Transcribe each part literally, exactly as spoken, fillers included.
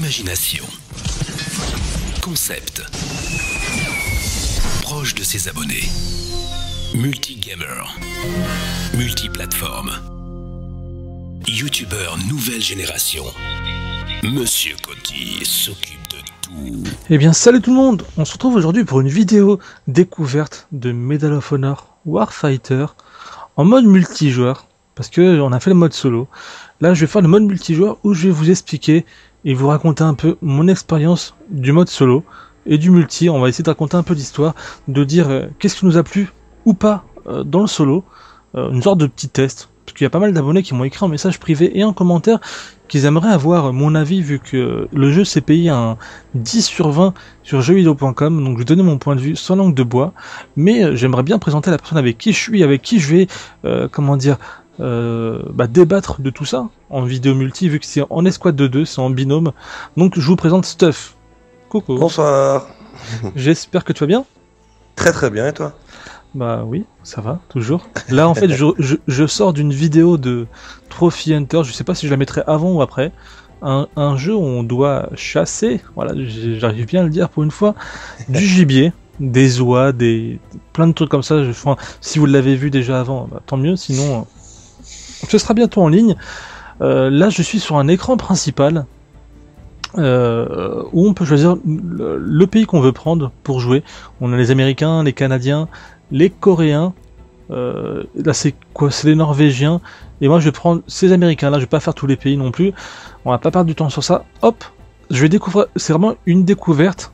Imagination. Concept. Proche de ses abonnés. Multi-gamer. Multi-plateforme. Youtubeur nouvelle génération. Monsieur Coty s'occupe de tout. Eh bien salut tout le monde, on se retrouve aujourd'hui pour une vidéo découverte de Medal of Honor Warfighter en mode multijoueur, parce que on a fait le mode solo. Là je vais faire le mode multijoueur où je vais vous expliquer et vous raconter un peu mon expérience du mode solo et du multi. On va essayer de raconter un peu l'histoire, de dire euh, qu'est-ce qui nous a plu ou pas euh, dans le solo, euh, une sorte de petit test. Parce qu'il y a pas mal d'abonnés qui m'ont écrit en message privé et en commentaire qu'ils aimeraient avoir mon avis, vu que le jeu s'est payé un dix sur vingt sur jeux vidéo point com, donc je vais donner mon point de vue sans langue de bois, mais j'aimerais bien présenter la personne avec qui je suis, avec qui je vais, euh, comment dire, euh, bah, débattre de tout ça en vidéo multi, vu que c'est en escouade de deux, c'est en binôme. Donc je vous présente Stuff. Coucou. Bonsoir. J'espère que tu vas bien. Très très bien, et toi? Bah oui, ça va, toujours. Là, en fait, je, je, je sors d'une vidéo de Trophy Hunter, je sais pas si je la mettrai avant ou après. Un, un jeu où on doit chasser, voilà, j'arrive bien à le dire pour une fois, du gibier, des oies, des plein de trucs comme ça. Je, enfin, si vous l'avez vu déjà avant, bah, tant mieux, sinon euh, ce sera bientôt en ligne. Euh, là, je suis sur un écran principal. Euh, où on peut choisir le, le pays qu'on veut prendre pour jouer. On a les Américains, les Canadiens, les Coréens, euh, là c'est quoi, c'est les Norvégiens, et moi je vais prendre ces Américains là, je vais pas faire tous les pays non plus, on va pas perdre du temps sur ça. Hop, je vais découvrir, c'est vraiment une découverte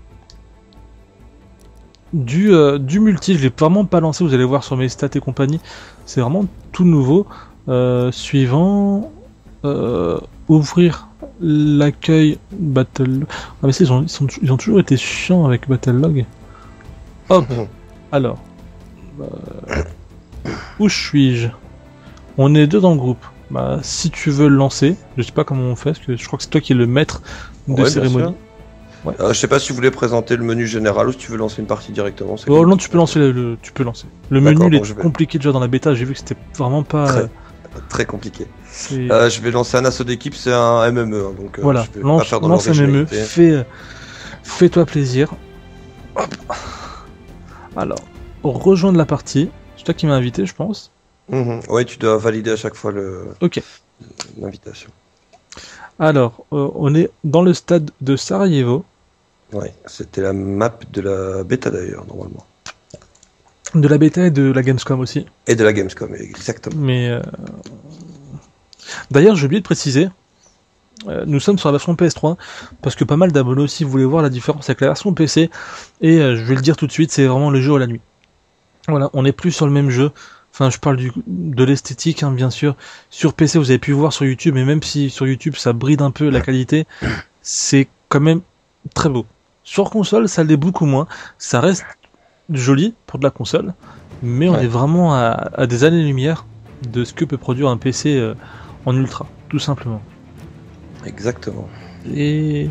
du, euh, du multi, je l'ai vraiment pas lancé, vous allez voir sur mes stats et compagnie, c'est vraiment tout nouveau. Euh, suivant, euh, ouvrir l'accueil Battle. Ah mais c'est, ils, ont, ils, sont, ils ont toujours été chiants avec Battlelog. Hop. Alors, euh, où suis-je? On est deux dans le groupe. Bah, si tu veux le lancer, je sais pas comment on fait, parce que je crois que c'est toi qui es le maître de ouais, cérémonie. Ouais. Euh, je sais pas si vous voulez présenter le menu général ou si tu veux lancer une partie directement. Oh non, tu peux lancer le, le, tu peux lancer. Le menu il est bon, compliqué déjà dans la bêta. J'ai vu que c'était vraiment pas très, euh, très compliqué. Euh, je vais lancer un assaut d'équipe, c'est un M M E, hein, donc euh, voilà. je vais lance, pas faire dans lance M M E. Fais, fais-toi plaisir. Hop. Alors, rejoindre la partie. C'est toi qui m'as invité, je pense. Mmh. Ouais, tu dois valider à chaque fois le ok l'invitation. Alors, euh, on est dans le stade de Sarajevo. Ouais, c'était la map de la bêta d'ailleurs, normalement. De la bêta et de la Gamescom aussi. Et de la Gamescom, exactement. Mais euh... d'ailleurs, j'ai oublié de préciser, euh, nous sommes sur la version P S trois, parce que pas mal d'abonnés aussi voulaient voir la différence avec la version P C, et euh, je vais le dire tout de suite, c'est vraiment le jour et la nuit. Voilà, on n'est plus sur le même jeu. Enfin, je parle du, de l'esthétique, hein, bien sûr. Sur P C, vous avez pu voir sur YouTube, et même si sur YouTube ça bride un peu la qualité, c'est quand même très beau. Sur console, ça l'est beaucoup moins. Ça reste joli pour de la console, mais on ouais. est vraiment à, à des années-lumière de ce que peut produire un P C euh, en ultra, tout simplement. Exactement. Et...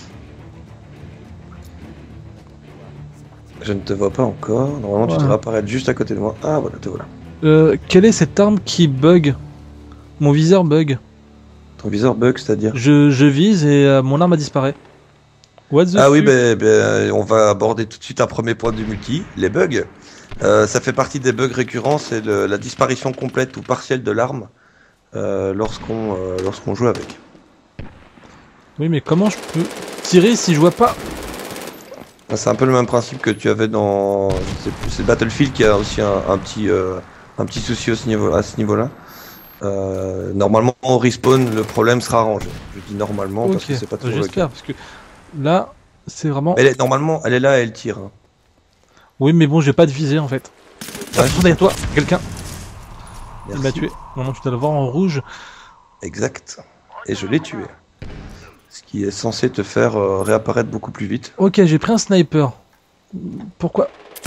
je ne te vois pas encore. Normalement, voilà. Tu devrais apparaître juste à côté de moi. Ah, voilà, te voilà. Euh, quelle est cette arme qui bug? Mon viseur bug. Ton viseur bug, c'est-à-dire? Je, je vise et euh, mon arme disparaît. What the ah fuck? Oui, ben, ben, on va aborder tout de suite un premier point du multi, les bugs. Euh, ça fait partie des bugs récurrents, c'est le, la disparition complète ou partielle de l'arme euh, lorsqu'on euh, lorsqu'on joue avec. Oui, mais comment je peux tirer si je vois pas? C'est un peu le même principe que tu avais dans... c'est Battlefield qui a aussi un, un, petit, euh, un petit souci à ce niveau, à ce niveau-là. Euh, normalement, au respawn, le problème sera arrangé. Je dis normalement okay. parce que c'est pas toujours le cas. J'espère, parce que là, c'est vraiment... Elle est, normalement, elle est là et elle tire. Oui, mais bon, j'ai pas de visée en fait. Ouais. Ah, derrière toi, quelqu'un. Il m'a tué. Normalement, tu dois le voir en rouge. Exact. Et je l'ai tué. Ce qui est censé te faire euh, réapparaître beaucoup plus vite. Ok, j'ai pris un sniper. Pourquoi?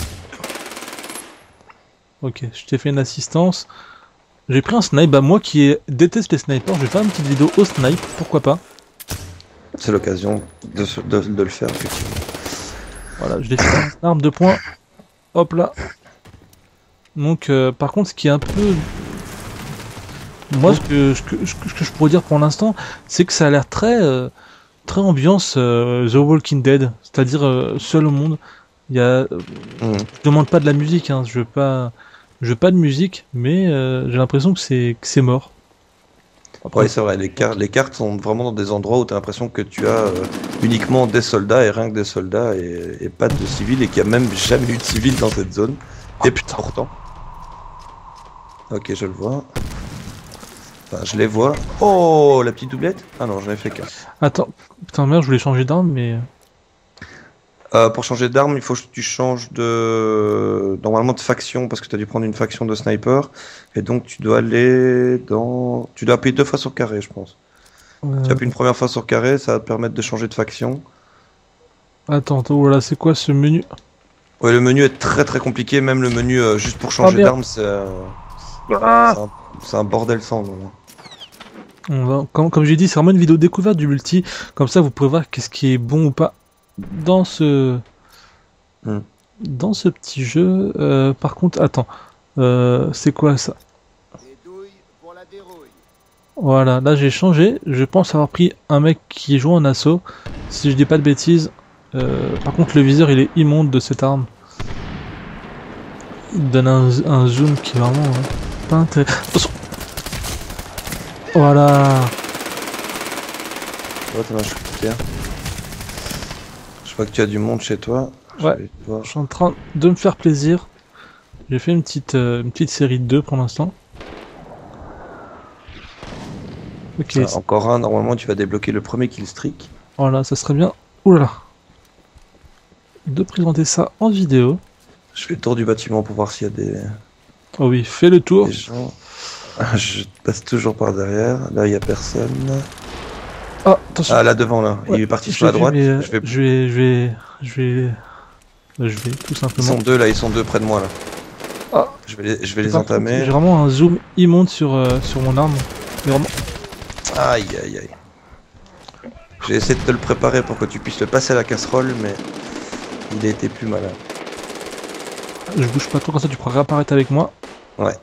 Ok, je t'ai fait une assistance. J'ai pris un snipe. Bah, moi qui est... déteste les snipers, je vais faire une petite vidéo au snipe. Pourquoi pas? C'est l'occasion de, de, de le faire, effectivement. Voilà, je l'ai fait une arme de poing. Hop là. Donc, euh, par contre, ce qui est un peu... Moi, ce que, ce, que, ce que je pourrais dire pour l'instant, c'est que ça a l'air très... Euh, très ambiance euh, The Walking Dead, c'est-à-dire euh, seul au monde. Il y a, euh, Mhm. je demande pas de la musique, hein, je veux pas, je veux pas de musique, mais euh, j'ai l'impression que c'est que c'est mort. Après, Ouais, c'est vrai, les, car- les cartes sont vraiment dans des endroits où tu as l'impression que tu as euh, uniquement des soldats et rien que des soldats et, et pas de civils et qu'il n'y a même jamais eu de civils dans cette zone. oh, Et putain. pourtant. Ok, je le vois. Enfin, je les vois. Oh, la petite doublette? Ah non, j'en ai fait qu'un. Attends, putain merde, je voulais changer d'arme, mais Euh, pour changer d'arme, il faut que tu changes de normalement de faction parce que tu as dû prendre une faction de sniper et donc tu dois aller dans tu dois appuyer deux fois sur carré, je pense. Tu euh, appuies une première fois sur carré, ça va te permettre de changer de faction. attends, attends, voilà, c'est quoi ce menu? Ouais, le menu est très très compliqué, même le menu euh, juste pour Oh changer merde. d'arme, c'est euh, Ah c'est un, c'est un bordel sans nom. On va- comme, comme j'ai dit, c'est vraiment une vidéo découverte du multi. Comme ça, vous pouvez voir qu'est-ce qui est bon ou pas dans ce Hmm. dans ce petit jeu. Euh, par contre, attends, euh, c'est quoi ça? Des douilles pour la dérouille. Voilà, là j'ai changé. Je pense avoir pris un mec qui joue en assaut. Si je dis pas de bêtises. Euh, par contre, le viseur il est immonde de cette arme. Il donne un, un zoom qui est vraiment hein, pas intéressant. Attention. Voilà. Ouais, t'as un shooter. Je vois que tu as du monde chez toi. Je Ouais. vais voir. Je suis en train de me faire plaisir. J'ai fait une petite, euh, une petite série de deux pour l'instant. Ok, Ah, encore un, normalement tu vas débloquer le premier kill streak. voilà, ça serait bien. Oulala. De présenter ça en vidéo. Je fais le tour du bâtiment pour voir s'il y a des, Oh oui, fais le tour. des gens. Ah, je passe toujours par derrière. Là, il y a personne. Ah, attention. Ah, là devant, là. Ouais, Il est parti je sur la l'ai vu, droite. mais, euh, Je vais... je vais, je vais, je vais, bah, je vais tout Ils simplement. sont deux là, ils sont deux près de moi là. Ah. Je vais les, je vais les Par contre, entamer. J'ai vraiment un zoom immonde sur, euh, sur mon arme. Mais vraiment. Aïe aïe aïe. J'ai essayé de te le préparer pour que tu puisses le passer à la casserole, mais il a été plus malin. Je bouge pas trop, comme ça tu pourras réapparaître avec moi. Ouais.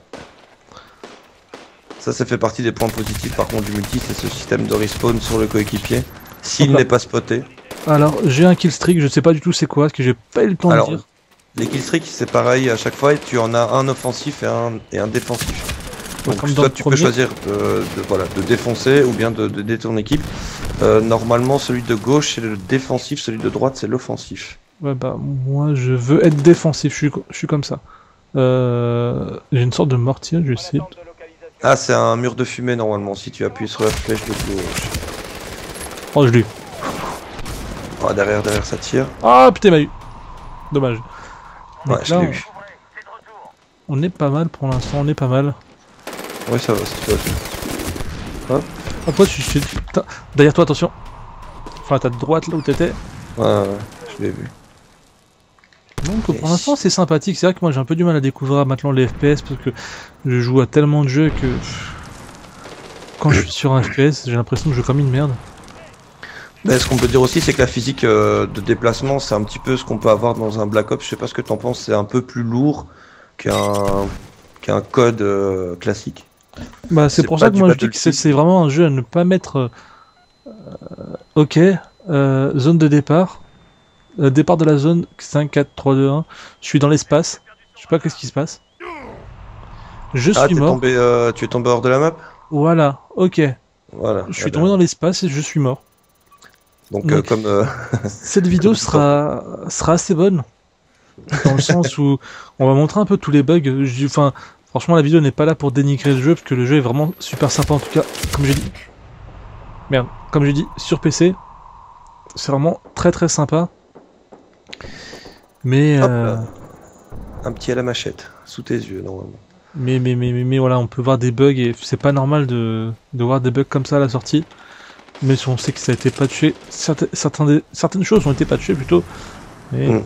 Ça, ça fait partie des points positifs par contre du multi, c'est ce système de respawn sur le coéquipier. S'il Hop là. n'est pas spoté. Alors, j'ai un kill streak, je sais pas du tout c'est quoi, parce que j'ai pas eu le temps Alors, de dire. les killstreaks c'est pareil à chaque fois, et tu en as un offensif et un, et un défensif. Ouais, Donc comme dans soit le tu premier. peux choisir de, de- voilà, de défoncer ou bien de, de détruire ton équipe. Euh, normalement celui de gauche c'est le défensif, celui de droite c'est l'offensif. Ouais, bah, moi, je veux être défensif, je suis, je suis comme ça. Euh, j'ai une sorte de mortier, je vais essayer. Ah c'est un mur de fumée normalement si tu appuies sur la flèche de gauche. Oh, je l'ai eu. Ah, derrière, derrière ça tire. Ah, putain, il m'a eu. Dommage. Ouais, Donc je là, l'ai eu. on, on est pas mal pour l'instant, on est pas mal. Oui ça va, ça va. Ah, toi, tu, tu- putain, derrière toi, attention. Enfin, à ta droite, là où t'étais. Ouais, ouais, je l'ai vu. Donc, pour Yes. l'instant, c'est sympathique. C'est vrai que moi, j'ai un peu du mal à découvrir maintenant les F P S parce que je joue à tellement de jeux que. pff, Quand je suis sur un F P S, j'ai l'impression que je joue comme une merde. Mais ce qu'on peut dire aussi, c'est que la physique euh, de déplacement, c'est un petit peu ce qu'on peut avoir dans un Black Ops. Je sais pas ce que t'en penses, c'est un peu plus lourd qu'un qu'un code euh, classique. Bah, c'est C'est pour pas ça que du moi je dis que Battlefield. c'est c'est vraiment un jeu à ne pas mettre. euh, ok, euh, zone de départ. Euh, départ de la zone cinq, quatre, trois, deux, un. Je suis dans l'espace. Je sais pas qu'est-ce qui se passe. Je Ah, suis t'es mort. tombé, euh, tu es tombé hors de la map? Voilà, ok. Voilà. Je suis Eh ben, tombé dans l'espace et je suis mort. Donc, Donc, euh, comme euh, Cette vidéo Comme ça. sera, sera assez bonne. Dans le sens où on va montrer un peu tous les bugs. Je- Enfin, franchement, la vidéo n'est pas là pour dénigrer le jeu, parce que le jeu est vraiment super sympa en tout cas. Comme j'ai dit. Merde, comme j'ai dit, sur P C. C'est vraiment très très sympa. Mais, Hop euh, là. un petit à la machette, sous tes yeux normalement. mais, mais, mais, mais, mais voilà, on peut voir des bugs et c'est pas normal de, de voir des bugs comme ça à la sortie. Mais si on sait que ça a été patché, certaines, certaines, certaines choses ont été patchées plutôt. Mais Mm.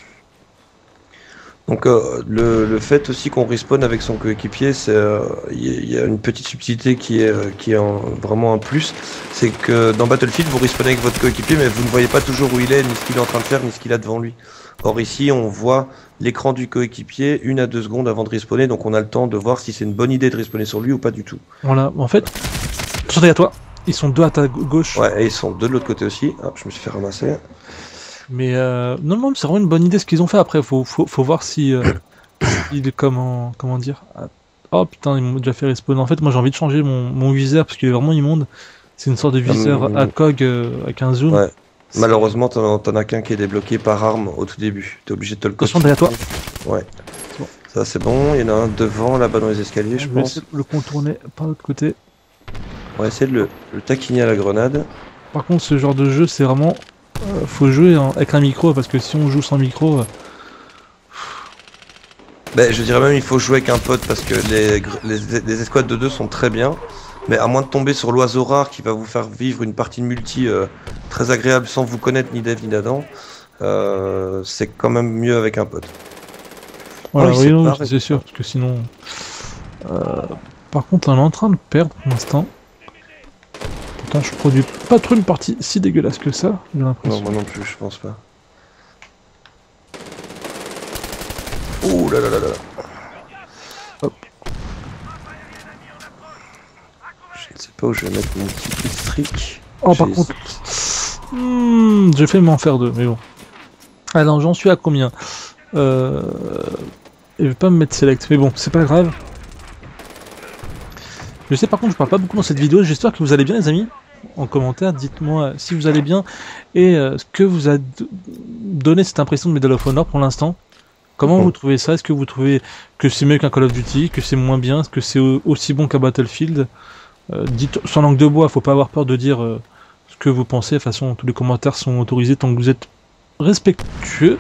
Donc euh, le, le fait aussi qu'on respawn avec son coéquipier, c'est euh, il y, a- il y a une petite subtilité qui est euh, qui est un- vraiment un plus, c'est que dans Battlefield vous respawnez avec votre coéquipier, mais vous ne voyez pas toujours où il est, ni ce qu'il est en train de faire, ni ce qu'il a devant lui. Or ici, on voit l'écran du coéquipier une à deux secondes avant de respawner, donc on a le temps de voir si c'est une bonne idée de respawner sur lui ou pas du tout. voilà, en fait, attention derrière toi. Ils sont deux à ta gauche. Ouais, et ils sont deux de l'autre côté aussi. Ah, je me suis fait ramasser. Mais euh, non, non, c'est vraiment une bonne idée ce qu'ils ont fait. Après, faut, faut, faut voir si, euh, il est comment, comment dire. Ah, oh putain, ils m'ont déjà fait respawn. En fait, moi j'ai envie de changer mon, mon viseur parce qu'il est vraiment immonde. C'est une sorte de viseur Hum, à cog euh, avec un zoom. Ouais. Malheureusement, t'en t'en as qu'un qui est débloqué par arme au tout début. T'es obligé de te le Attention cocher. derrière toi. Ouais. C'est bon. Ça, c'est bon. Il y en a un devant, là-bas dans les escaliers, je Je vais pense. essayer de le contourner par l'autre côté. On va essayer de le, le taquiner à la grenade. Par contre, ce genre de jeu, c'est vraiment. Euh, faut jouer hein, avec un micro parce que si on joue sans micro. Euh... Ben, je dirais même il faut jouer avec un pote parce que les, gr- les, les escouades de deux sont très bien. Mais à moins de tomber sur l'oiseau rare qui va vous faire vivre une partie de multi euh, très agréable sans vous connaître ni Dave ni Nadan, euh, c'est quand même mieux avec un pote. Voilà, Oh, il oui, s'est non, barré. c'est sûr, parce que sinon. Euh, par contre, on est en train de perdre pour l'instant. Pourtant, je produis pas trop une partie si dégueulasse que ça, j'ai Non, l'impression. moi non plus, je pense pas. Ouh là là là là. Hop. Je ne sais pas où je vais mettre mon petit streak. Oh, par J'ai- contre. Hmm, j'ai fait m'en faire deux, mais bon. Alors, j'en suis à combien euh... Je vais pas me mettre select, mais bon, c'est pas grave. Je sais par contre, je parle pas beaucoup dans cette vidéo, j'espère que vous allez bien les amis. En commentaire, dites-moi si vous allez bien et euh, ce que vous a d- donné cette impression de Medal of Honor pour l'instant. Comment Bon. vous trouvez ça? Est-ce que vous trouvez que c'est mieux qu'un Call of Duty, que c'est moins bien, que c'est au- aussi bon qu'un Battlefield? euh, Dites sans langue de bois, faut pas avoir peur de dire euh, ce que vous pensez. De toute façon, tous les commentaires sont autorisés tant que vous êtes respectueux.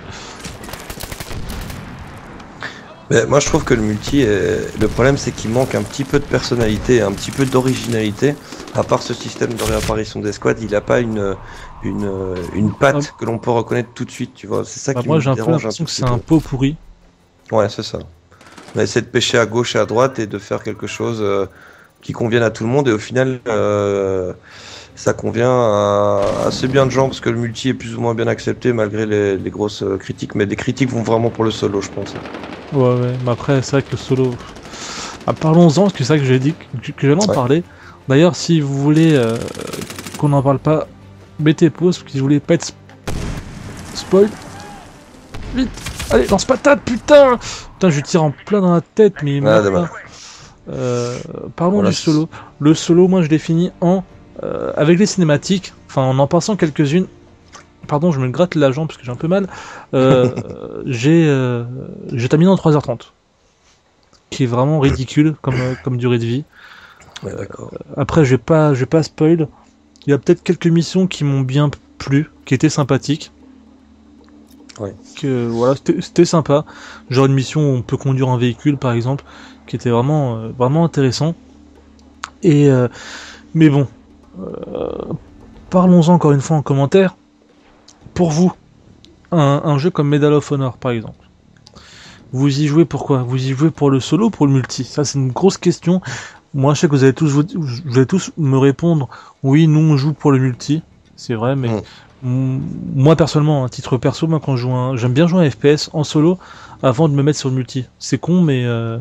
Mais moi je trouve que le multi, est- le problème c'est qu'il manque un petit peu de personnalité, un petit peu d'originalité. À part ce système de réapparition des squads, il a pas une, une, une patte que l'on peut reconnaître tout de suite, tu vois. C'est ça Bah, qui moi me j'ai un peu dérange un l'impression tout que petit c'est un peu. pot pourri. Ouais, c'est ça. On a essayé de pêcher à gauche et à droite et de faire quelque chose euh, qui convienne à tout le monde et au final euh, ça convient à assez bien de gens parce que le multi est plus ou moins bien accepté malgré les, les grosses euh, critiques, mais les critiques vont vraiment pour le solo, je pense. Ouais, ouais, mais après, c'est vrai que le solo. Ah, parlons-en, parce que c'est vrai que j'ai dit que, que j'allais en Ouais. parler. D'ailleurs, si vous voulez euh, qu'on n'en parle pas, mettez pause, parce que si vous voulez pas être sp- spoil. Vite! Allez, lance patate, putain! Putain, je lui tire en plein dans la tête, mais il Ah, meurt dommage. pas. Euh, parlons Voilà, du solo. Le solo, moi, je l'ai fini en. euh, avec les cinématiques, enfin, en en passant quelques-unes. Pardon, je me gratte la jambe parce que j'ai un peu mal. Euh, j'ai euh, j'ai terminé en trois heures trente. Qui est vraiment ridicule comme, euh, comme durée de vie. Ouais, d'accord. Après, je vais pas, je vais pas spoil. Il y a peut-être quelques missions qui m'ont bien plu, qui étaient sympathiques. Ouais. Que, voilà, c'était c'était sympa. Genre une mission où on peut conduire un véhicule, par exemple, qui était vraiment, euh, vraiment intéressant. Et, euh, mais bon, euh, parlons-en encore une fois en commentaire. Pour vous, un, un jeu comme Medal of Honor, par exemple. Vous y jouez pourquoi? Vous y jouez pour le solo ou pour le multi? Ça, c'est une grosse question. Moi, je sais que vous allez tous, vous, vous allez tous me répondre oui, nous, on joue pour le multi. C'est vrai, mais Mm. m- moi, personnellement, à titre perso, moi, quand je joue un, j'aime bien jouer un F P S en solo avant de me mettre sur le multi. C'est con, mais euh,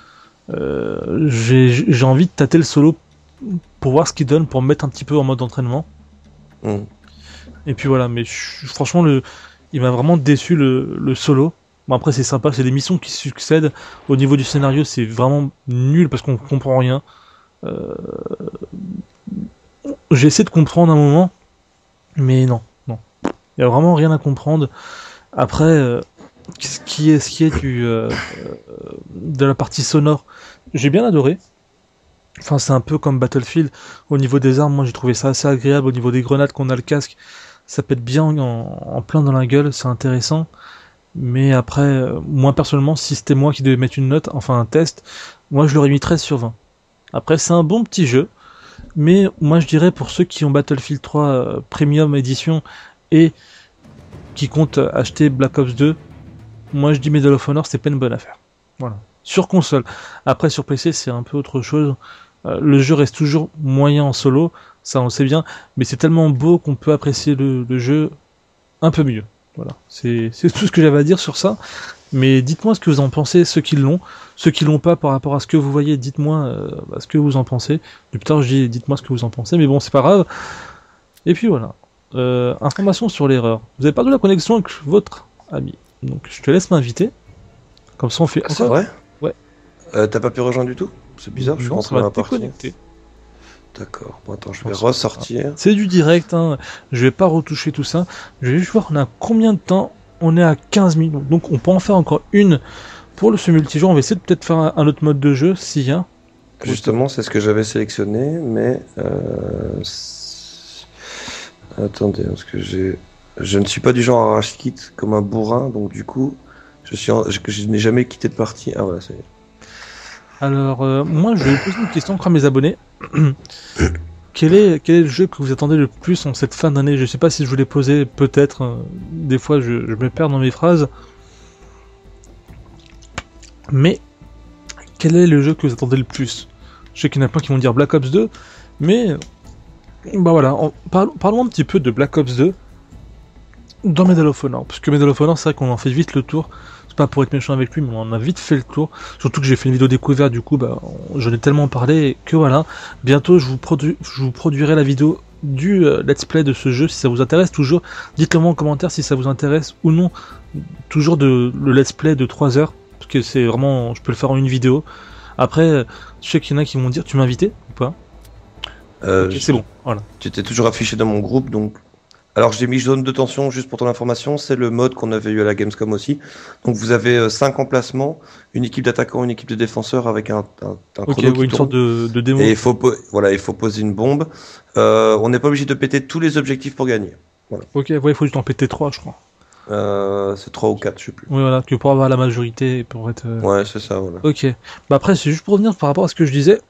euh, j'ai j'ai envie de tâter le solo pour voir ce qu'il donne, pour me mettre un petit peu en mode entraînement. Mm. Et puis voilà, mais je- franchement, le, il m'a vraiment déçu le, le solo. Bon, après, c'est sympa, c'est des missions qui succèdent. Au niveau du scénario, c'est vraiment nul parce qu'on comprend rien. Euh... J'ai essayé de comprendre un moment, mais non, non. Il y a vraiment rien à comprendre. Après, euh, ce qui est, ce qui est du, euh, euh, de la partie sonore, j'ai bien adoré. Enfin, c'est un peu comme Battlefield. Au niveau des armes, moi, j'ai trouvé ça assez agréable. Au niveau des grenades qu'on a le casque, ça pète bien en, en plein dans la gueule, c'est intéressant. Mais après, euh, moi personnellement, si c'était moi qui devais mettre une note, enfin un test, moi je l'aurais mis treize sur vingt. Après, c'est un bon petit jeu, mais moi je dirais pour ceux qui ont Battlefield trois euh, Premium Edition et qui comptent acheter Black Ops deux, moi je dis Medal of Honor, c'est pas une bonne affaire. Voilà. Sur console. Après, sur P C, c'est un peu autre chose. Euh, le jeu reste toujours moyen en solo, ça on le sait bien, mais c'est tellement beau qu'on peut apprécier le, le jeu un peu mieux. Voilà, c'est c'est tout ce que j'avais à dire sur ça. Mais dites-moi ce que vous en pensez, ceux qui l'ont, ceux qui l'ont pas par rapport à ce que vous voyez, dites-moi euh, bah, ce que vous en pensez. Depuis tard, je dis dites-moi ce que vous en pensez, mais bon, c'est pas grave. Et puis voilà. Euh, information sur l'erreur. Vous avez perdu la connexion avec votre ami. Donc je te laisse m'inviter. Comme ça on fait. Ah, c'est vrai? Ouais. Euh, T'as pas pu rejoindre du tout? C'est bizarre, je suis Non, rentré ça dans va la partie. déconnecter. D'accord, bon attends, je vais Bon, ressortir. C'est du direct, hein. Je vais pas retoucher tout ça. Je vais juste voir on a combien de temps. On est à quinze minutes, donc on peut en faire encore une pour le ce multijoueur. On va essayer de peut-être faire un, un autre mode de jeu s'il y a. Justement, c'est ce que j'avais sélectionné, mais euh, c'est- attendez, parce que j'ai, je ne suis pas du genre à arrache kit comme un bourrin, donc du coup, je suis, en... je, je n'ai jamais quitté de partie. Ah voilà, ça y est. Alors, euh, moi, je vais vous poser une question encore à mes abonnés. Quel est, quel est le jeu que vous attendez le plus en cette fin d'année? Je sais pas si je vous l'ai posé, peut-être. euh, des fois, je, je me perds dans mes phrases. Mais, quel est le jeu que vous attendez le plus? Je sais qu'il y en a plein qui vont dire Black Ops deux, mais... Bah voilà, on- parlons, parlons un petit peu de Black Ops deux dans Medal of Honor. Parce que Medal of Honor, c'est vrai qu'on en fait vite le tour. C'est pas pour être méchant avec lui, mais on en a vite fait le tour. Surtout que j'ai fait une vidéo découverte, du coup, bah, on- j'en ai tellement parlé que voilà. Bientôt, je vous, produ- je vous produirai la vidéo du euh, let's play de ce jeu. Si ça vous intéresse, toujours, dites-le moi en commentaire si ça vous intéresse ou non. Toujours de, le let's play de trois heures. Parce que c'est vraiment, je peux le faire en une vidéo. Après, euh, je sais qu'il y en a qui vont dire, tu m'as invité ou pas? Euh, Ok, je- c'est bon, voilà. Tu étais toujours affiché dans mon groupe, donc. Alors j'ai mis zone de tension juste pour ton information, c'est le mode qu'on avait eu à la Gamescom aussi. Donc vous avez euh, cinq emplacements, une équipe d'attaquants, une équipe de défenseurs avec un, un, un Ok, chrono qui ouais, une tourne. sorte de, de démo. Et il faut, po- voilà, il faut poser une bombe. Euh, on n'est pas obligé de péter tous les objectifs pour gagner. Ok, ouais, il faut juste en péter trois, je crois. Euh, c'est trois ou quatre, je sais plus. Oui, voilà, que pour avoir la majorité et pour être. euh, Ouais, c'est ça, voilà. Ok. Bah après, c'est juste pour revenir par rapport à ce que je disais.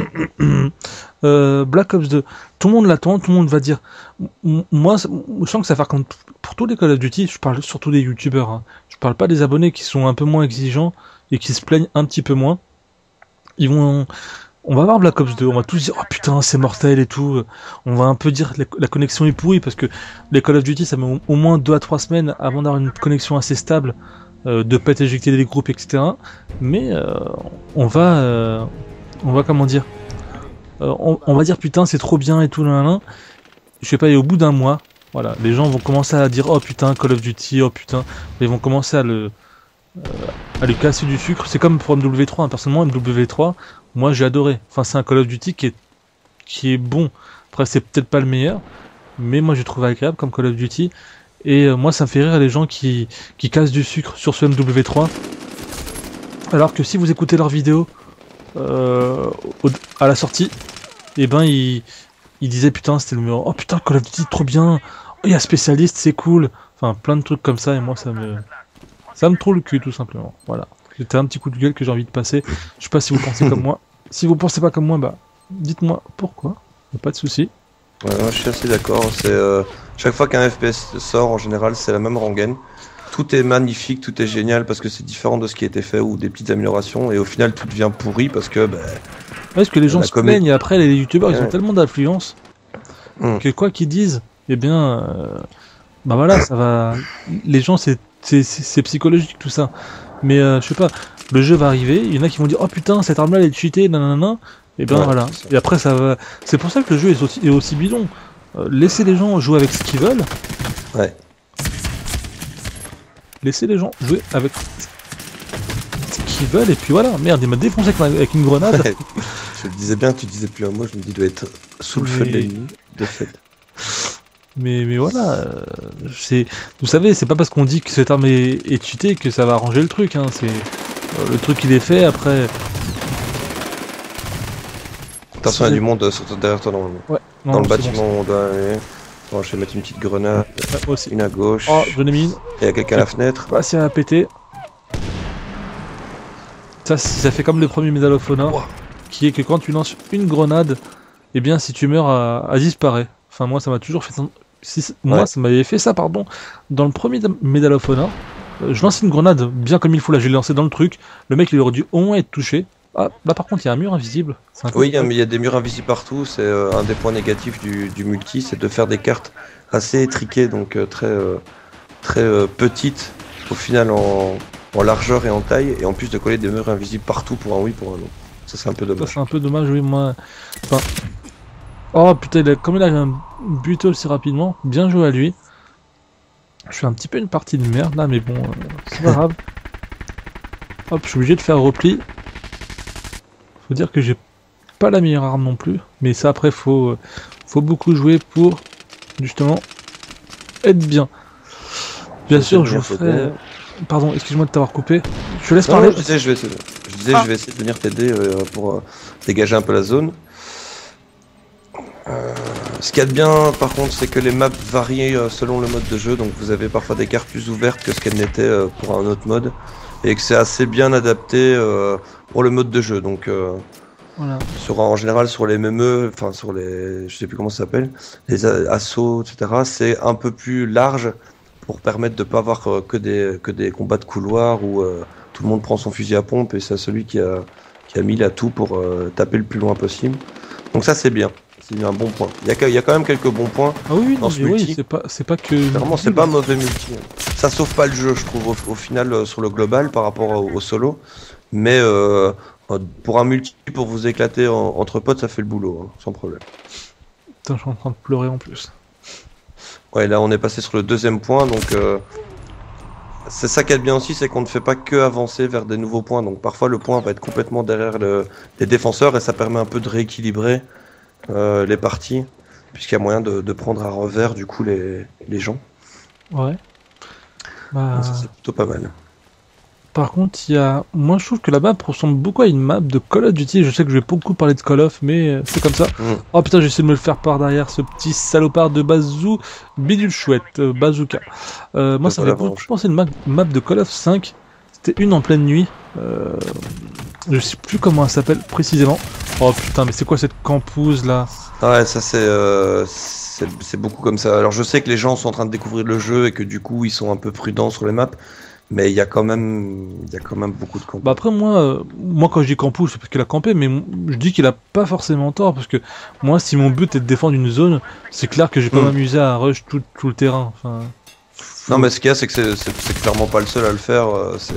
Euh, Black Ops deux, tout le monde l'attend, tout le monde va dire. M- Moi, c- je sens que ça va faire comme t- pour tous les Call of Duty. Je parle surtout des youtubeurs. Hein. Je parle pas des abonnés qui sont un peu moins exigeants et qui se plaignent un petit peu moins. Ils vont. On va voir Black Ops deux, on va tous dire oh putain c'est mortel et tout. On va un peu dire que la, la connexion est pourrie parce que les Call of Duty ça met au, au moins deux à trois semaines avant d'avoir une connexion assez stable, euh, de pas être éjecté des groupes, et cetera. Mais euh, on va, euh, on va comment dire, euh, on, on va dire putain c'est trop bien et tout là, là, là. Je sais pas, et au bout d'un mois, voilà, les gens vont commencer à dire oh putain Call of Duty, oh putain, ils vont commencer à le à lui casser du sucre. C'est comme pour M W trois, hein. Personnellement M W trois, moi j'ai adoré. Enfin c'est un Call of Duty qui est, qui est bon. Après c'est peut-être pas le meilleur, mais moi j'ai trouvé agréable comme Call of Duty. Et euh, moi ça me fait rire les gens qui, qui cassent du sucre sur ce M W trois. Alors que si vous écoutez leurs vidéos euh, au- à la sortie, et ben ils, ils disaient putain c'était le meilleur. Oh putain Call of Duty trop bien. Oh, il y a spécialiste c'est cool. Enfin plein de trucs comme ça et moi ça me... Ça me trouve le cul tout simplement, voilà. C'était un petit coup de gueule que j'ai envie de passer. Je sais pas si vous pensez comme moi. Si vous pensez pas comme moi, bah dites-moi pourquoi. Y a pas de souci. Ouais, ouais, je suis assez d'accord. C'est euh, chaque fois qu'un F P S sort, en général, c'est la même rengaine. Tout est magnifique, tout est génial parce que c'est différent de ce qui a été fait ou des petites améliorations et au final tout devient pourri parce que bah, Ouais, parce que les gens La se comé- plaignent et après les youtubeurs ils ont Ouais. tellement d'influence Hmm. que quoi qu'ils disent, eh bien, euh, bah voilà, ça va. Les gens c'est c'est c'est- c'est psychologique tout ça. Mais euh, je sais pas, le jeu va arriver, il y en a qui vont dire oh putain cette arme là elle est cheatée, nanana. Et ben Ouais, voilà. c'est ça. Et après ça va. C'est pour ça que le jeu est aussi, est aussi bidon. Euh, laissez les gens jouer avec ce qu'ils veulent. ouais. Laissez les gens jouer avec ce qu'ils veulent et puis voilà. Merde, il m'a défoncé avec, ma- avec une grenade. Je le disais bien, tu disais plus un mot, je me dis il doit être sous le feu de Mais- l'ennemi, de fait. Mais, mais voilà, euh, c'est, vous savez, c'est pas parce qu'on dit que cette arme est, est cheatée que ça va arranger le truc. Hein. C'est euh, le truc il est fait après. Attention, il y a du monde euh, sur- derrière toi dans le, Ouais. Non, dans le c'est bâtiment, on doit aller. Bon, je vais mettre une petite grenade, bon, ça. Ouais, moi aussi. une à gauche. Oh, j'en ai mis une. Il y a quelqu'un à la fenêtre. Bah, si elle a pété. Ça, si ça fait comme le premier Medal of Honor, qui est que quand tu lances une grenade, eh bien, si tu meurs, elle, elle disparaît. Enfin, moi, ça m'a toujours fait. Si, moi, Ouais. ça m'avait fait ça, pardon. Dans le premier Medal of Honor, euh, je lance une grenade bien comme il faut. Là, j'ai lancé dans le truc. Le mec, il aurait dû au moins être touché. Ah, là, par contre, il y a un mur invisible. C'est un peu- Oui, mais il y a des murs invisibles partout. C'est euh, un des points négatifs du, du multi, c'est de faire des cartes assez étriquées, donc euh, très, euh, très euh, petite au final en, en largeur et en taille, et en plus de coller des murs invisibles partout pour un oui, pour un non. Ça c'est un peu Ça, dommage. c'est un peu dommage, oui, moi. Enfin... Oh putain, il a... comme il a un but aussi rapidement, bien joué à lui. Je fais un petit peu une partie de merde là, mais bon, euh, c'est pas grave. Hop, je suis obligé de faire repli. Faut dire que j'ai pas la meilleure arme non plus, mais ça après faut, euh, faut beaucoup jouer pour justement être bien. Bien sûr, je vous ferai. Pardon, excuse-moi de t'avoir coupé. Je te laisse Non, parler. non, je disais, je vais essayer, je, disais Ah. je vais essayer de venir t'aider euh, pour euh, dégager un peu la zone. Euh, ce qu'il y a de bien par contre, c'est que les maps varient euh, selon le mode de jeu, donc vous avez parfois des cartes plus ouvertes que ce qu'elles n'étaient euh, pour un autre mode, et que c'est assez bien adapté euh, pour le mode de jeu. Donc euh, Voilà. sur, en général sur les M M E, enfin sur les, je sais plus comment ça s'appelle, les a- assauts, et cetera, c'est un peu plus large pour permettre de pas avoir euh, que des que des combats de couloir où euh, tout le monde prend son fusil à pompe et c'est celui qui a qui a mis l'atout pour euh, taper le plus loin possible. Donc ça c'est bien, c'est un bon point. Il y a que- il y a quand même quelques bons points. Ah oui, Dans non, ce mais oui, multi. c'est pas, c'est pas que. Vraiment c'est pas mauvais multi. Ça sauve pas le jeu je trouve au, au final euh, sur le global par rapport au, au solo, mais euh, pour un multi pour vous éclater en- entre potes ça fait le boulot hein, sans problème. Putain, je suis en train de pleurer en plus. Ouais, là on est passé sur le deuxième point, donc euh, c'est ça qui est bien aussi, c'est qu'on ne fait pas que avancer vers des nouveaux points. Donc parfois le point va être complètement derrière le, les défenseurs et ça permet un peu de rééquilibrer euh, les parties, puisqu'il y a moyen de, de prendre à revers du coup les, les gens. Ouais. Bah, Donc ça c'est plutôt pas mal. par contre, il y a. Moi, je trouve que la map ressemble beaucoup à une map de Call of Duty. Je sais que je vais beaucoup parler de Call of, mais euh, c'est comme ça. Mm. Oh putain, j'essaie de me le faire par derrière, ce petit salopard de bazou. Bidule chouette, euh, bazooka. Euh, moi, Ça ça va me fait la beaucoup penser à une map, map de Call of cinq. C'était une en pleine nuit. Euh, je sais plus comment elle s'appelle précisément. Oh putain, mais c'est quoi cette campouse là? Ah ouais, ça c'est euh, c'est c'est beaucoup comme ça. Alors je sais que les gens sont en train de découvrir le jeu et que du coup ils sont un peu prudents sur les maps, mais il y a quand même il y a quand même beaucoup de camps. Bah après moi, euh, moi quand je dis campouse, c'est parce qu'il a campé, mais m- je dis qu'il a pas forcément tort, parce que moi si mon but est de défendre une zone, c'est clair que je vais pas Mm. m'amuser à rush tout, tout le terrain. Enfin, Non mais ce qu'il y a c'est que c'est- c'est c'est clairement pas le seul à le faire. euh, c'est-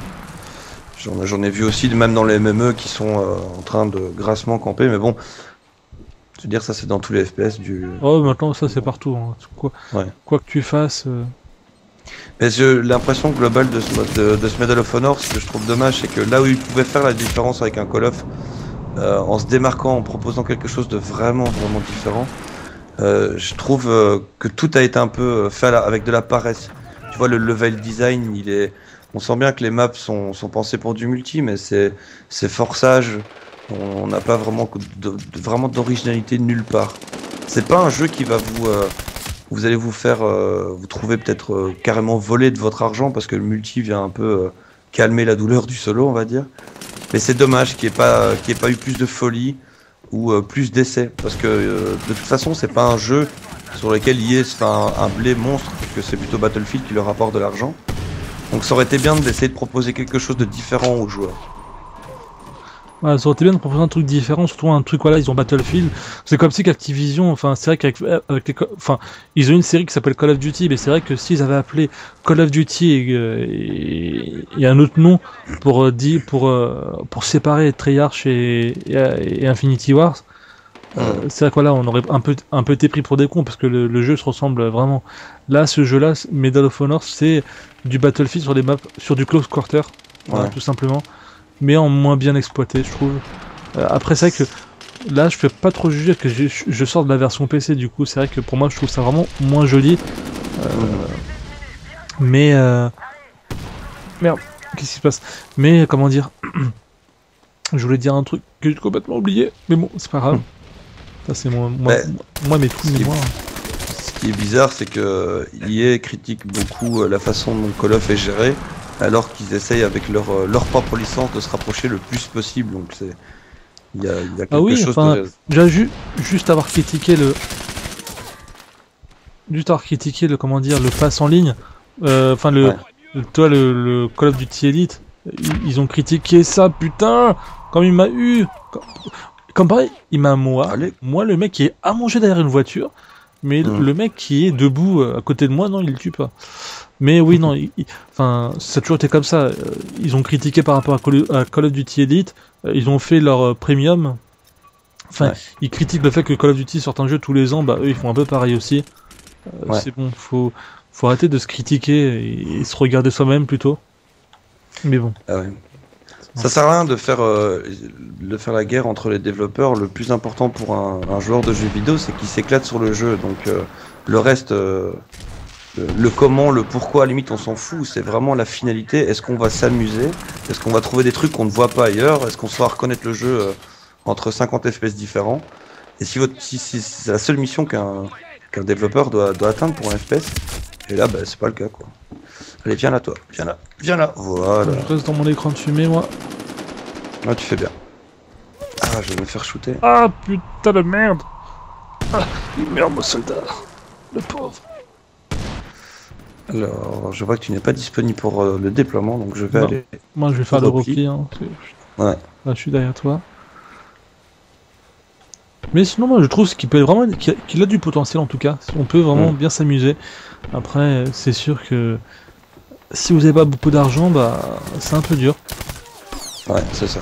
J'en j'en ai vu aussi même dans les M M E qui sont euh, en train de grassement camper, mais bon, je veux dire ça c'est dans tous les F P S du. oh maintenant ça c'est partout, hein. Quoi, Ouais. quoi que tu fasses. euh, Mais j'ai l'impression globale de ce, mode- de, de ce Medal of Honor, ce que je trouve dommage, c'est que là où ils pouvaient faire la différence avec un Call of, euh, en se démarquant, en proposant quelque chose de vraiment vraiment différent, euh, je trouve euh, que tout a été un peu euh, fait à la- avec de la paresse. Tu vois le level design, il est, on sent bien que les maps sont, sont pensées pour du multi, mais c'est c'est forçage. On n'a pas vraiment de, de- vraiment d'originalité nulle part. C'est pas un jeu qui va vous euh, vous allez vous faire euh, vous trouver peut-être euh, carrément voler de votre argent parce que le multi vient un peu euh, calmer la douleur du solo, on va dire. Mais c'est dommage qu'il n'y ait pas qu'il y ait pas eu plus de folie ou euh, plus d'essais parce que euh, de toute façon c'est pas un jeu sur lequel il y ait un, un blé monstre, que c'est plutôt Battlefield qui leur rapporte de l'argent. Donc ça aurait été bien d'essayer de proposer quelque chose de différent aux joueurs. Ouais, ça aurait été bien de proposer un truc différent, surtout un truc, voilà, ils ont Battlefield. C'est comme si qu'Activision, enfin, c'est vrai qu'avec avec les, co- enfin, ils ont une série qui s'appelle Call of Duty, mais c'est vrai que s'ils avaient appelé Call of Duty et, euh, et, et un autre nom pour euh, dire, pour euh, pour séparer Treyarch et, et, et Infinity Wars, euh, c'est vrai que voilà, on aurait un peu un peu été pris pour des cons parce que le, le jeu se ressemble vraiment. Là, ce jeu-là, Medal of Honor, c'est du Battlefield sur des maps, sur du close quarter, voilà, Ouais. tout simplement. Mais en moins bien exploité, je trouve. Euh, après, c'est vrai que là, je fais pas trop juger que je, je sors de la version P C, du coup, c'est vrai que pour moi, je trouve ça vraiment moins joli. Euh, mais. Euh... Merde, qu'est-ce qui se passe? Mais, comment dire. Je voulais dire un truc que j'ai complètement oublié, mais bon, c'est pas grave. Ça, c'est moi, moi, Ouais. moi, mes trous de C'est- mémoire. Ce qui est bizarre, c'est que I A critique beaucoup euh, la façon dont Call of est géré, alors qu'ils essayent avec leur, euh, leur propre licence de se rapprocher le plus possible. Donc c'est, il y a, il y a quelque Ah oui, chose enfin, de. déjà ju juste avoir critiqué le, juste avoir critiqué le, comment dire, le pass en ligne. euh, Enfin le, Ouais. le- toi le, le Call of Duty Elite, ils, ils ont critiqué ça, putain, comme il m'a eu, comme, comme pareil, il m'a moi, Allez. moi le mec qui est allongé derrière une voiture, mais le- Mm. le mec qui est debout euh, à côté de moi, non, il le tue pas. Mais oui, non, il- il- enfin, ça a toujours été comme ça. Euh, Ils ont critiqué par rapport à Call, à Call of Duty Elite. Euh, Ils ont fait leur euh, premium. Enfin, Ouais. ils critiquent le fait que Call of Duty sorte un jeu tous les ans. Bah, eux, ils font un peu pareil aussi. Euh, Ouais. C'est bon, faut, faut arrêter de se critiquer et, et se regarder soi-même plutôt. Mais bon. Ah ouais. Ça sert à rien de faire, euh, de faire la guerre entre les développeurs. Le plus important pour un, un joueur de jeux vidéo, c'est qu'il s'éclate sur le jeu. Donc euh, le reste, euh, le, le comment, le pourquoi, à la limite, on s'en fout. C'est vraiment la finalité. Est-ce qu'on va s'amuser? Est-ce qu'on va trouver des trucs qu'on ne voit pas ailleurs? Est-ce qu'on saura reconnaître le jeu euh, entre cinquante F P S différents? Et si, votre, si, si c'est la seule mission qu'un qu'un développeur doit, doit atteindre pour un F P S, et là, bah, c'est pas le cas, quoi. Allez, viens là, toi. Viens là. Viens là. Voilà. Je reste dans mon écran de fumée, moi. Ah, tu fais bien. Ah, je vais me faire shooter. Ah, putain de merde. Ah, il meurt, mon soldat. Le pauvre. Alors, je vois que tu n'es pas disponible pour euh, le déploiement, donc je vais Non. aller. Moi, je vais faire le Repli. repli. Hein. C'est- Ouais. Là, je suis derrière toi. Mais sinon, moi, je trouve qu'il peut vraiment, qu'il a, qu'il a du potentiel en tout cas. On peut vraiment Mm. bien s'amuser. Après, c'est sûr que si vous n'avez pas beaucoup d'argent, bah, c'est un peu dur. Ouais, c'est ça.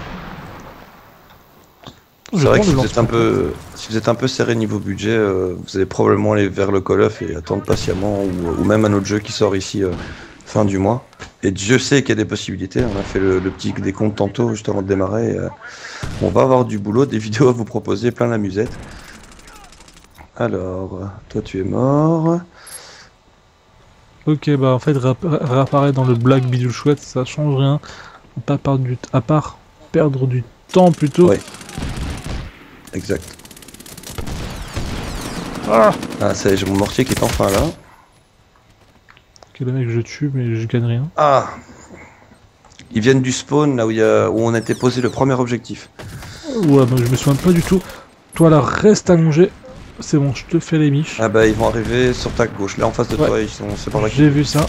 Je C'est vrai prends que si le vous êtes un lance-roquette. peu, si vous êtes un peu serré niveau budget, euh, vous allez probablement aller vers le Call of et attendre patiemment, ou, ou même un autre jeu qui sort ici euh, fin du mois. Et Dieu sait qu'il y a des possibilités. On a fait le, le petit décompte tantôt, juste avant de démarrer. Et, euh, on va avoir du boulot, des vidéos à vous proposer, plein la musette. Alors, toi tu es mort. Ok, bah en fait, réapp- réapparaître dans le Black Bidule Chouette, ça change rien. À part, perdre du, à part perdre du temps plutôt. Ouais. Exact. Ah, Ah, ça y est, j'ai mon mortier qui est enfin là. ok, le mec, je tue, mais je gagne rien. Ah, ils viennent du spawn, là où, il y a, où on a été posé le premier objectif. Ouais, bah, je me souviens pas du tout. Toi, là, reste allongé. C'est bon, je te fais les miches. Ah bah ils vont arriver sur ta gauche, là en face de Ouais. toi, ils sont, c'est par là qu'ils- J'ai vu ça.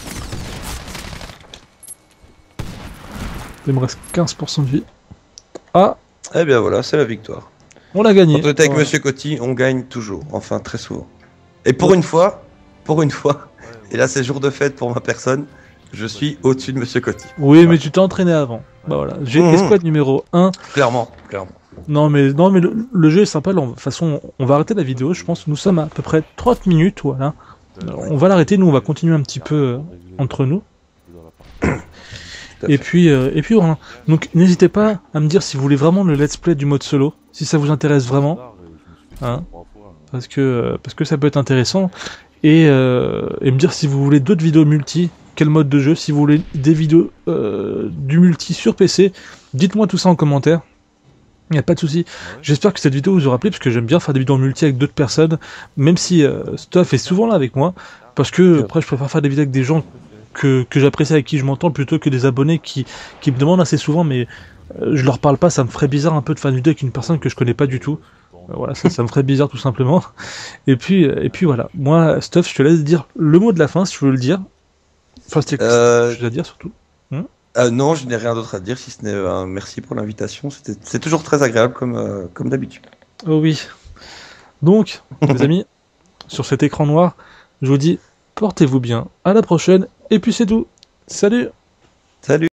Il me reste quinze pour cent de vie. Ah, Eh bien voilà, c'est la victoire. on l'a gagné. Quand on est avec Voilà. Monsieur Coty, on gagne toujours, enfin très souvent. Et pour une fois, pour une fois, et là c'est jour de fête pour ma personne, je suis au-dessus de Monsieur Coty. Oui, mais tu t'es entraîné avant. Bah voilà. J'ai Mmh. escouade numéro un. Clairement, clairement. Non, mais, non, mais le, le jeu est sympa. Là, de toute façon, on va arrêter la vidéo. Je pense que nous sommes à peu près trente minutes. Voilà. On va l'arrêter. Nous, on va continuer un petit peu euh, entre nous. Tout à Et fait. puis, euh, et puis voilà. Donc, n'hésitez pas à me dire si vous voulez vraiment le let's play du mode solo, si ça vous intéresse vraiment, hein, parce que euh, parce que ça peut être intéressant. Et, euh, et me dire si vous voulez d'autres vidéos multi, quel mode de jeu, si vous voulez des vidéos euh, du multi sur P C, dites-moi tout ça en commentaire. Il n'y a pas de souci. J'espère que cette vidéo vous aura plu, parce que j'aime bien faire des vidéos en multi avec d'autres personnes, même si euh, Stuff est souvent là avec moi, parce que après je préfère faire des vidéos avec des gens que, que j'apprécie, avec qui je m'entends, plutôt que des abonnés qui, qui me demandent assez souvent, mais euh, je leur parle pas, ça me ferait bizarre un peu de faire une vidéo avec une personne que je connais pas du tout. Euh, voilà, ça, ça me ferait bizarre tout simplement. Et puis, euh, et puis voilà, moi, Stuff, je te laisse dire le mot de la fin si tu veux le dire. Enfin, c'est Euh, je dois dire surtout. Euh, non, je n'ai rien d'autre à dire si ce n'est un merci pour l'invitation. C'était, c'est toujours très agréable comme, euh, comme d'habitude. Oh oui. Donc, les amis, sur cet écran noir, je vous dis portez-vous bien, à la prochaine, et puis c'est tout. Salut! Salut!